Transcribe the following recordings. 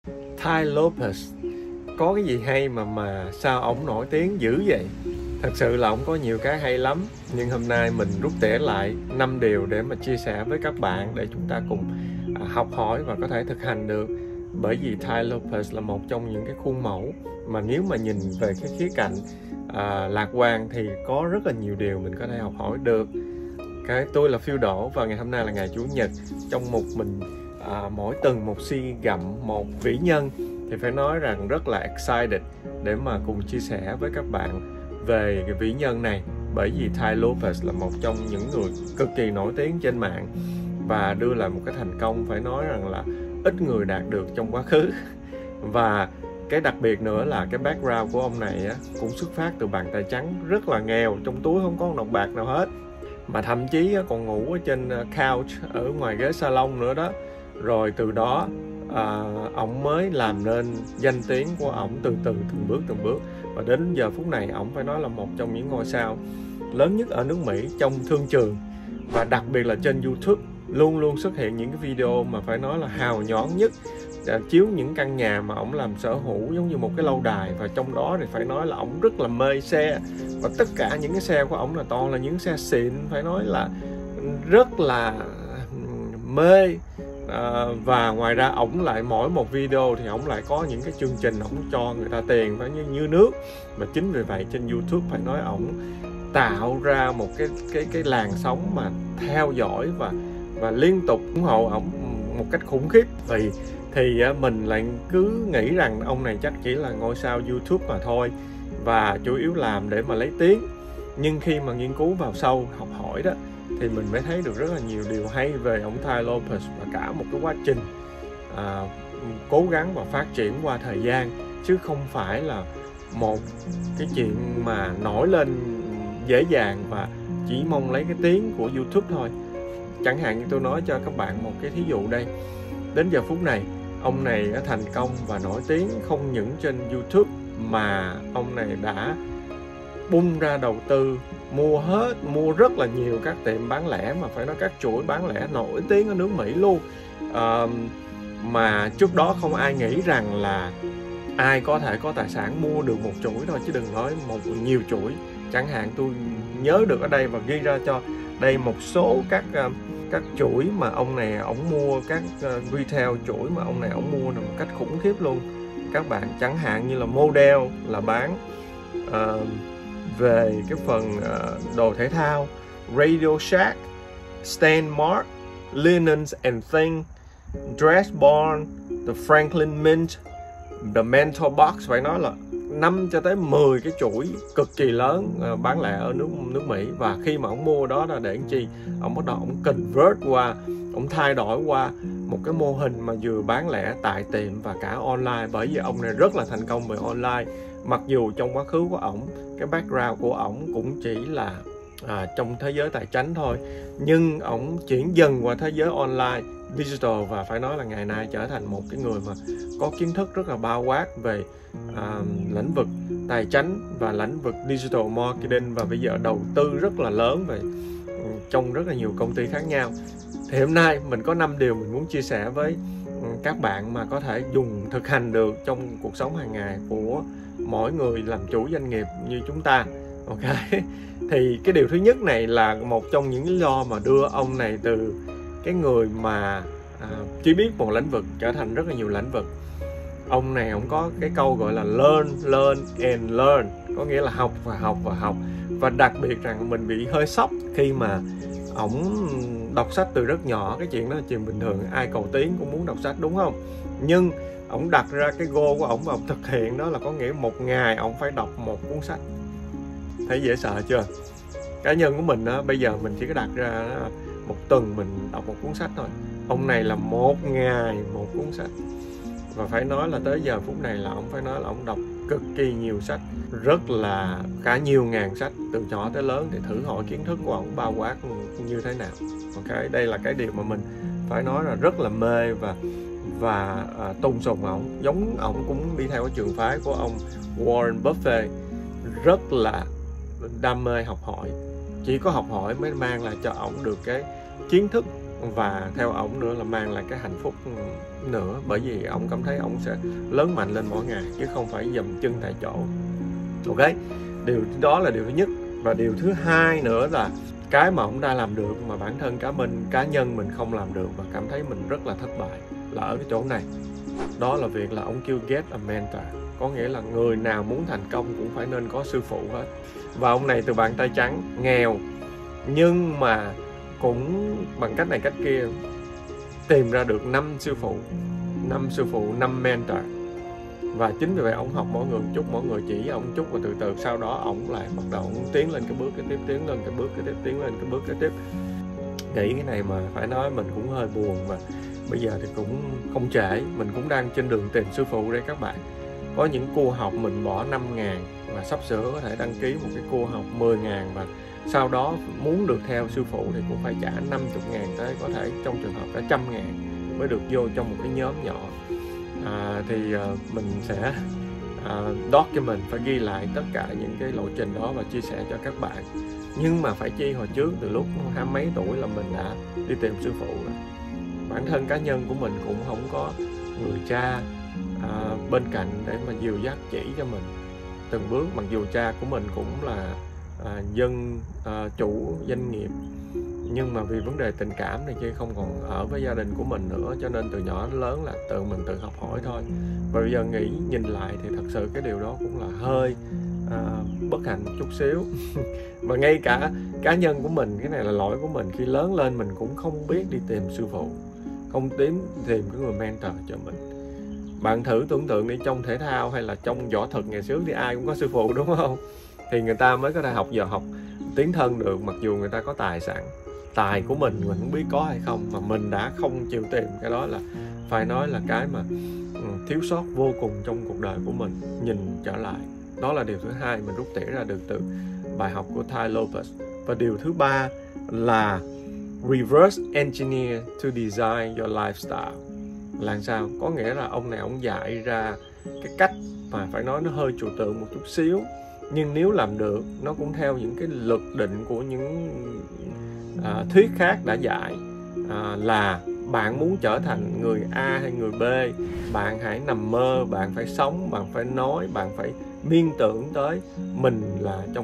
Tai Lopez có cái gì hay mà sao ổng nổi tiếng dữ vậy? Thật sự là ổng có nhiều cái hay lắm, nhưng hôm nay mình rút tỉa lại 5 điều để mà chia sẻ với các bạn để chúng ta cùng học hỏi và có thể thực hành được. Bởi vì Tai Lopez là một trong những cái khuôn mẫu mà nếu mà nhìn về cái khía cạnh lạc quan thì có rất là nhiều điều mình có thể học hỏi được. Tôi là Phiêu Đỗ và ngày hôm nay là ngày Chủ nhật. Trong một mình mỗi tuần một suy gặm một vĩ nhân thì phải nói rằng rất là excited để mà cùng chia sẻ với các bạn về cái vĩ nhân này. Bởi vì Tai Lopez là một trong những người cực kỳ nổi tiếng trên mạng và đưa lại một cái thành công phải nói rằng là ít người đạt được trong quá khứ. Và cái đặc biệt nữa là cái background của ông này cũng xuất phát từ bàn tay trắng, rất là nghèo, trong túi không có một đồng bạc nào hết, mà thậm chí còn ngủ ở trên couch ở ngoài ghế salon nữa đó. Rồi từ đó ổng mới làm nên danh tiếng của ổng từng bước, và đến giờ phút này ổng phải nói là một trong những ngôi sao lớn nhất ở nước Mỹ trong thương trường. Và đặc biệt là trên YouTube luôn luôn xuất hiện những cái video mà phải nói là hào nhoáng nhất, chiếu những căn nhà mà ổng làm sở hữu giống như một cái lâu đài, và trong đó thì phải nói là ổng rất là mê xe, và tất cả những cái xe của ổng là toàn là những xe xịn, phải nói là rất là mê. Và ngoài ra ổng lại mỗi một video thì ổng lại có những cái chương trình ổng cho người ta tiền phải như nước. Mà chính vì vậy trên YouTube phải nói ổng tạo ra một cái làn sóng mà theo dõi và liên tục ủng hộ ổng một cách khủng khiếp. Thì mình lại cứ nghĩ rằng ông này chắc chỉ là ngôi sao YouTube mà thôi, và chủ yếu làm để mà lấy tiếng. Nhưng khi mà nghiên cứu vào sâu học hỏi đó thì mình mới thấy được rất là nhiều điều hay về ông Tai Lopez và cả một cái quá trình cố gắng và phát triển qua thời gian, chứ không phải là một cái chuyện mà nổi lên dễ dàng và chỉ mong lấy cái tiếng của YouTube thôi. Chẳng hạn như tôi nói cho các bạn một cái thí dụ đây. Đến giờ phút này, ông này đã thành công và nổi tiếng không những trên YouTube mà ông này đã bung ra đầu tư mua rất là nhiều các tiệm bán lẻ, mà phải nói các chuỗi bán lẻ nổi tiếng ở nước Mỹ luôn. Mà trước đó không ai nghĩ rằng là ai có thể có tài sản mua được một chuỗi thôi, chứ đừng nói nhiều chuỗi. Chẳng hạn tôi nhớ được ở đây và ghi ra cho đây một số các chuỗi mà ông này ổng mua, các retail chuỗi mà ông này ổng mua một cách khủng khiếp luôn các bạn. Chẳng hạn như là Model là bán về cái phần đồ thể thao, Radio Shack, Stan Mart, Linens and Things, Dress Barn, The Franklin Mint, The Mentor Box. Phải nói là 5 cho tới 10 cái chuỗi cực kỳ lớn bán lẻ ở nước Mỹ. Và khi mà ông mua đó là để làm chi? Ông bắt đầu ông convert qua, ông thay đổi qua một cái mô hình mà vừa bán lẻ tại tiệm và cả online. Bởi vì ông này rất là thành công về online. Mặc dù trong quá khứ của ổng, cái background của ổng cũng chỉ là trong thế giới tài chính thôi, nhưng ổng chuyển dần qua thế giới online, digital, và phải nói là ngày nay trở thành một cái người mà có kiến thức rất là bao quát về lĩnh vực tài chính và lĩnh vực digital marketing, và bây giờ đầu tư rất là lớn về trong rất là nhiều công ty khác nhau. Thì hôm nay mình có 5 điều mình muốn chia sẻ với các bạn mà có thể dùng thực hành được trong cuộc sống hàng ngày của mỗi người làm chủ doanh nghiệp như chúng ta. Ok, thì cái điều thứ nhất này là một trong những lý do mà đưa ông này từ cái người mà chỉ biết một lĩnh vực trở thành rất là nhiều lĩnh vực. Ông này ông có cái câu gọi là learn and learn, có nghĩa là học và học và học. Và đặc biệt rằng mình bị hơi sốc khi mà ổng đọc sách từ rất nhỏ. Cái chuyện đó là chuyện bình thường, ai cầu tiến cũng muốn đọc sách đúng không? Nhưng ổng đặt ra cái goal của ổng và ổng thực hiện đó là có nghĩa một ngày ổng phải đọc một cuốn sách. Thấy dễ sợ chưa? Cá nhân của mình á, bây giờ mình chỉ có đặt ra một tuần mình đọc một cuốn sách thôi. Ông này là một ngày một cuốn sách. Và phải nói là tới giờ phút này là ông phải nói là ông đọc cực kỳ nhiều sách, rất là cả nhiều ngàn sách từ nhỏ tới lớn. Thì thử hỏi kiến thức của ông bao quát như thế nào. Ok, đây là cái điều mà mình phải nói là rất là mê và tôn sùng ổng. Giống ổng cũng đi theo cái trường phái của ông Warren Buffett, rất là đam mê học hỏi. Chỉ có học hỏi mới mang lại cho ổng được cái kiến thức và theo ổng nữa là mang lại cái hạnh phúc nữa, bởi vì ổng cảm thấy ổng sẽ lớn mạnh lên mỗi ngày chứ không phải dậm chân tại chỗ. Ok, điều đó là điều thứ nhất. Và điều thứ hai nữa là cái mà ổng đã làm được mà bản thân cá nhân mình không làm được và cảm thấy mình rất là thất bại là ở cái chỗ này. Đó là việc là ổng kêu get a mentor, có nghĩa là người nào muốn thành công cũng phải nên có sư phụ hết. Và ông này từ bàn tay trắng, nghèo, nhưng mà cũng bằng cách này cách kia tìm ra được 5 sư phụ, 5 mentor. Và chính vì vậy ông học mỗi người chút, mỗi người chỉ ông chút, và từ từ sau đó ông lại bắt đầu ông tiến lên cái bước cái tiếp, tiến lên cái bước cái tiếp, tiến lên cái bước cái tiếp. Nghĩ cái này mà phải nói mình cũng hơi buồn, mà bây giờ thì cũng không trễ, mình cũng đang trên đường tìm sư phụ đây các bạn. Có những cô học mình bỏ 5.000 và sắp sửa có thể đăng ký một cái cô học 10.000, và sau đó muốn được theo sư phụ thì cũng phải trả 50.000 tới, có thể trong trường hợp cả 100.000 mới được vô trong một cái nhóm nhỏ. Mình sẽ document, phải ghi lại tất cả những cái lộ trình đó và chia sẻ cho các bạn. Nhưng mà phải chi hồi trước, từ lúc 20 mấy tuổi là mình đã đi tìm sư phụ rồi. Bản thân cá nhân của mình cũng không có người cha bên cạnh để mà dìu dắt chỉ cho mình từng bước, mặc dù cha của mình cũng là chủ doanh nghiệp, nhưng mà vì vấn đề tình cảm này kia không còn ở với gia đình của mình nữa, cho nên từ nhỏ đến lớn là mình tự học hỏi thôi. Và bây giờ nhìn lại thì thật sự cái điều đó cũng là hơi bất hạnh chút xíu. Và ngay cả cá nhân của mình, cái này là lỗi của mình, khi lớn lên mình cũng không biết đi tìm sư phụ, không tìm cái người mentor cho mình. Bạn thử tưởng tượng đi, trong thể thao hay là trong võ thuật ngày xưa thì ai cũng có sư phụ, đúng không? Thì người ta mới có thể học tiến thân được, mặc dù người ta có tài sẵn. Tài của mình không biết có hay không, mà mình đã không chịu tìm. Cái đó là phải nói là cái mà thiếu sót vô cùng trong cuộc đời của mình. Nhìn trở lại, đó là điều thứ hai mình rút tỉa ra được từ bài học của Tai Lopez. Và điều thứ ba là reverse engineer to design your lifestyle. Là sao? Có nghĩa là ông này ông dạy ra cái cách mà phải nói nó hơi trừu tượng một chút xíu, nhưng nếu làm được, nó cũng theo những cái luật định của những thuyết khác đã dạy, là bạn muốn trở thành người A hay người B, bạn hãy nằm mơ, bạn phải sống, bạn phải nói, bạn phải miên tưởng tới mình là trong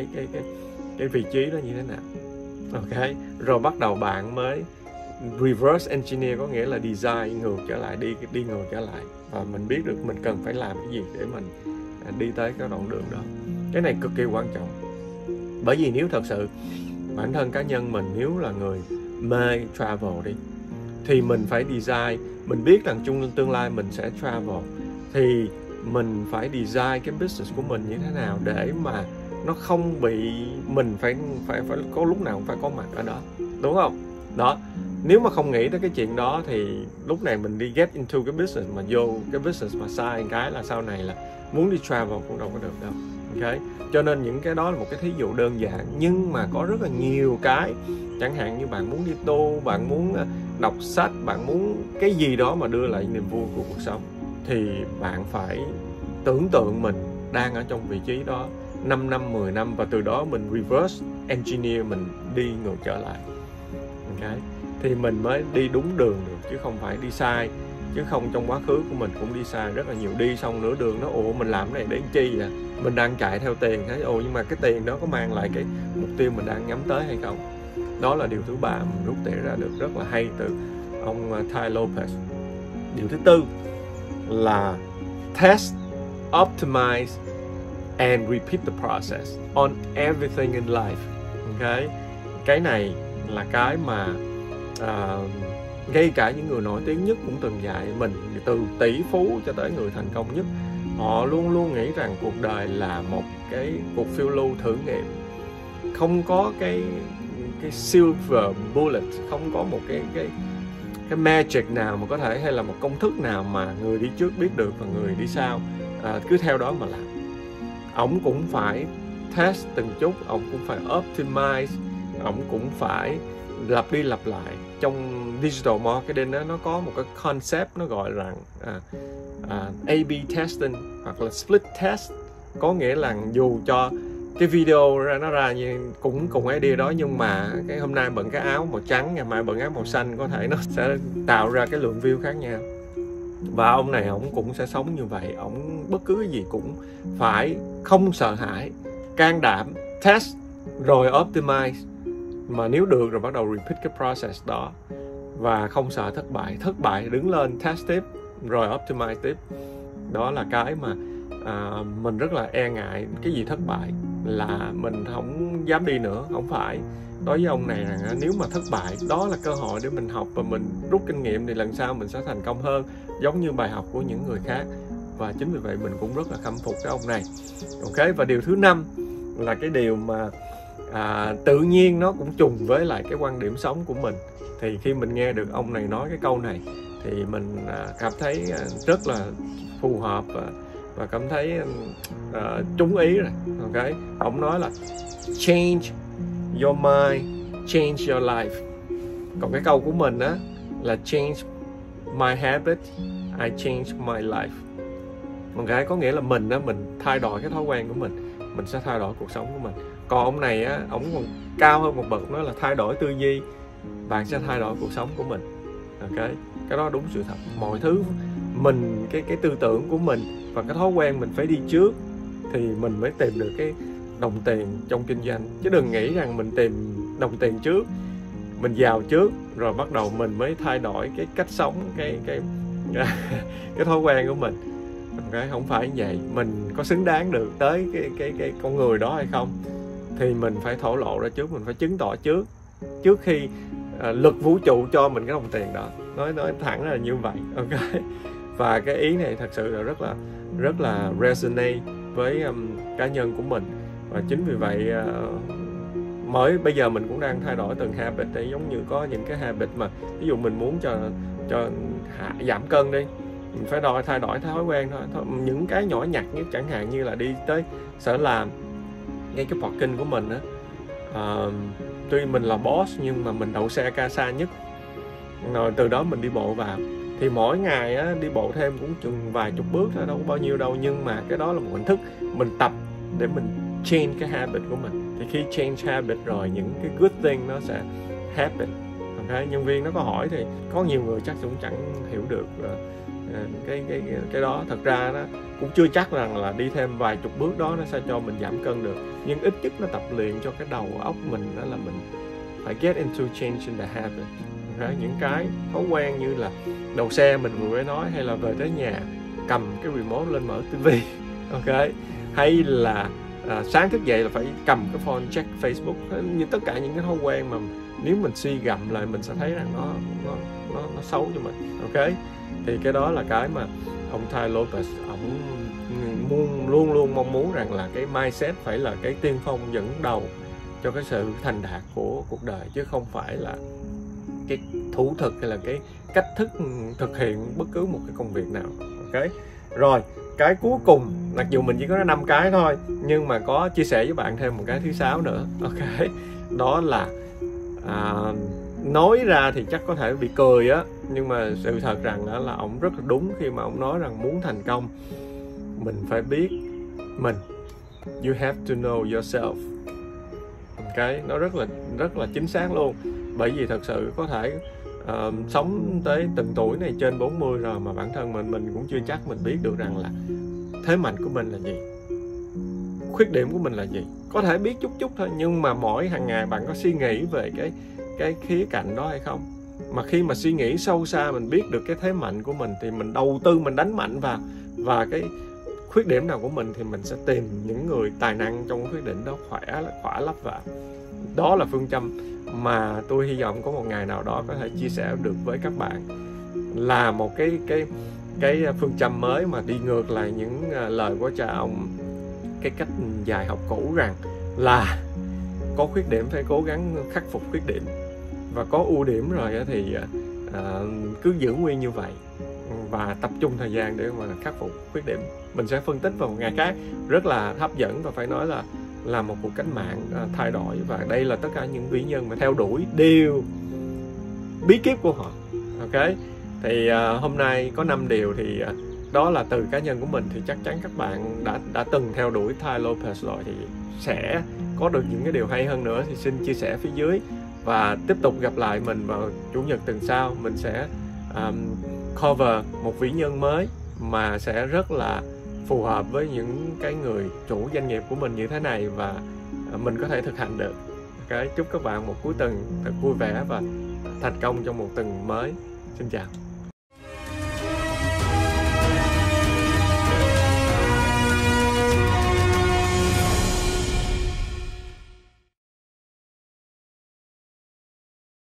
cái vị trí đó như thế nào. Ok, rồi bắt đầu bạn mới reverse engineer, có nghĩa là design ngược trở lại, đi ngược trở lại, và mình biết được mình cần phải làm cái gì để mình đi tới cái đoạn đường đó. Cái này cực kỳ quan trọng, bởi vì nếu thật sự bản thân cá nhân mình nếu là người mê travel đi, thì mình phải design. Mình biết rằng trong tương lai mình sẽ travel, thì mình phải design cái business của mình như thế nào để mà nó không bị mình phải có lúc nào cũng phải có mặt ở đó, đúng không? Đó, nếu mà không nghĩ tới cái chuyện đó thì lúc này mình đi get into cái business, mà vô cái business mà sai cái là sau này là muốn đi travel cũng đâu có được đâu. Ok, cho nên những cái đó là một cái thí dụ đơn giản, nhưng mà có rất là nhiều cái, chẳng hạn như bạn muốn đi tu, bạn muốn đọc sách, bạn muốn cái gì đó mà đưa lại niềm vui của cuộc sống, thì bạn phải tưởng tượng mình đang ở trong vị trí đó 5 năm, 10 năm, và từ đó mình reverse engineer, mình đi ngược trở lại. Ok, thì mình mới đi đúng đường được, chứ không phải đi sai. Chứ không, trong quá khứ của mình cũng đi sai rất là nhiều, đi xong nửa đường nó mình làm cái này để chi vậy? Mình đang chạy theo tiền, thấy nhưng mà cái tiền đó có mang lại cái mục tiêu mình đang nhắm tới hay không? Đó là điều thứ ba mình rút tỉa ra được rất là hay từ ông Tai Lopez. Điều thứ tư là test, optimize and repeat the process on everything in life. Ok, cái này là cái mà ngay cả những người nổi tiếng nhất cũng từng dạy mình, từ tỷ phú cho tới người thành công nhất, họ luôn luôn nghĩ rằng cuộc đời là một cái cuộc phiêu lưu thử nghiệm, không có cái silver bullet, không có một cái magic nào mà có thể, hay là một công thức nào mà người đi trước biết được và người đi sau cứ theo đó mà làm. Ổng cũng phải test từng chút, ổng cũng phải optimize, ổng cũng phải lặp đi lặp lại. Trong digital marketing đó, nó có một cái concept nó gọi là A/B testing hoặc là split test, có nghĩa là dù cho cái video nó ra như cũng cùng idea đó, nhưng mà cái hôm nay bận cái áo màu trắng, ngày mai bận áo màu xanh, có thể nó sẽ tạo ra cái lượng view khác nhau. Và ông này ổng cũng sẽ sống như vậy, ổng bất cứ cái gì cũng phải không sợ hãi, can đảm, test rồi optimize, mà nếu được rồi bắt đầu repeat cái process đó, và không sợ thất bại đứng lên test tiếp rồi optimize tiếp. Đó là cái mà mình rất là e ngại. Cái gì thất bại là mình không dám đi nữa. Không phải, đối với ông này rằng nếu mà thất bại, đó là cơ hội để mình học và mình rút kinh nghiệm, thì lần sau mình sẽ thành công hơn, giống như bài học của những người khác. Và chính vì vậy mình cũng rất là khâm phục cái ông này. Ok, và điều thứ 5 là cái điều mà tự nhiên nó cũng trùng với lại cái quan điểm sống của mình. Thì khi mình nghe được ông này nói cái câu này thì mình cảm thấy rất là phù hợp và cảm thấy trúng ý rồi. Ok, ông nói là change your mind, change your life. Còn cái câu của mình á là change my habit, I change my life. Ok, có nghĩa là mình thay đổi cái thói quen của mình sẽ thay đổi cuộc sống của mình. Còn ông này á, ông còn cao hơn một bậc, đó là thay đổi tư duy, bạn sẽ thay đổi cuộc sống của mình. Ok, cái đó đúng sự thật. Mọi thứ mình cái tư tưởng của mình và cái thói quen mình phải đi trước thì mình mới tìm được cái đồng tiền trong kinh doanh. Chứ đừng nghĩ rằng mình tìm đồng tiền trước, mình giàu trước rồi bắt đầu mình mới thay đổi cái cách sống, cái thói quen của mình. Okay, không phải như vậy. Mình có xứng đáng được tới cái con người đó hay không thì mình phải thổ lộ ra trước, mình phải chứng tỏ trước khi lực vũ trụ cho mình cái đồng tiền đó. Nói thẳng là như vậy. Ok, và cái ý này thật sự là rất là resonate với cá nhân của mình. Và chính vì vậy bây giờ mình cũng đang thay đổi từng habit để giống như có những cái habit mà ví dụ mình muốn cho giảm cân đi, mình phải thay đổi thói quen thôi. Những cái nhỏ nhặt nhất, chẳng hạn như là đi tới sở làm, ngay cái parking của mình á, tuy mình là boss nhưng mà mình đậu xe xa nhất, rồi từ đó mình đi bộ vào, thì mỗi ngày á, đi bộ thêm cũng chừng vài chục bước thôi, đâu có bao nhiêu đâu. Nhưng mà cái đó là một hình thức mình tập để mình change cái habit của mình. Thì khi change habit rồi, những cái good thing nó sẽ happen. Okay? Nhân viên nó có hỏi thì có nhiều người chắc cũng chẳng hiểu được cái đó. Thật ra nó cũng chưa chắc rằng là đi thêm vài chục bước đó nó sẽ cho mình giảm cân được, nhưng ít nhất nó tập luyện cho cái đầu óc mình, đó là mình phải get into change in the habit. Okay? Những cái thói quen như là đầu xe mình vừa mới nói, hay là về tới nhà cầm cái remote lên mở tivi, ok, hay là sáng thức dậy là phải cầm cái phone check Facebook. Như tất cả những cái thói quen mà nếu mình suy gẫm lại mình sẽ thấy rằng nó xấu cho mình. Ok, thì cái đó là cái mà ông Tai Lopez ông luôn luôn mong muốn rằng là cái mindset phải là cái tiên phong dẫn đầu cho cái sự thành đạt của cuộc đời, chứ không phải là cái thủ thuật hay là cái cách thức thực hiện bất cứ một cái công việc nào. Ok, rồi cái cuối cùng, mặc dù mình chỉ có 5 cái thôi nhưng mà có chia sẻ với bạn thêm một cái thứ 6 nữa. Ok, đó là nói ra thì chắc có thể bị cười á, nhưng mà sự thật rằng là ông rất là đúng khi mà ông nói rằng muốn thành công mình phải biết mình. You have to know yourself. Ok, nó rất là chính xác luôn. Bởi vì thật sự có thể sống tới từng tuổi này trên 40 rồi mà bản thân mình cũng chưa chắc mình biết được rằng là thế mạnh của mình là gì, khuyết điểm của mình là gì. Có thể biết chút thôi, nhưng mà mỗi hàng ngày bạn có suy nghĩ về cái khía cạnh đó hay không? Mà khi mà suy nghĩ sâu xa, mình biết được cái thế mạnh của mình thì mình đầu tư, mình đánh mạnh vào. Và cái khuyết điểm nào của mình thì mình sẽ tìm những người tài năng trong cái khuyết điểm đó khỏa lấp vào. Đó là phương châm mà tôi hy vọng có một ngày nào đó có thể chia sẻ được với các bạn, là một cái phương châm mới mà đi ngược lại những lời của cha ông, cái cách dạy học cũ rằng là có khuyết điểm phải cố gắng khắc phục khuyết điểm, và có ưu điểm rồi thì cứ giữ nguyên như vậy và tập trung thời gian để mà khắc phục khuyết điểm. Mình sẽ phân tích vào một ngày khác, rất là hấp dẫn và phải nói là một cuộc cách mạng thay đổi. Và đây là tất cả những vĩ nhân mà theo đuổi điều bí kíp của họ. Ok, thì hôm nay có 5 điều thì đó là từ cá nhân của mình, thì chắc chắn các bạn đã từng theo đuổi Tai Lopez rồi thì sẽ có được những cái điều hay hơn nữa, thì xin chia sẻ phía dưới. Và tiếp tục gặp lại mình vào Chủ nhật tuần sau. Mình sẽ cover một vĩ nhân mới mà sẽ rất là phù hợp với những cái người chủ doanh nghiệp của mình như thế này, và mình có thể thực hành được. Chúc các bạn một cuối tuần thật vui vẻ và thành công trong một tuần mới. Xin chào.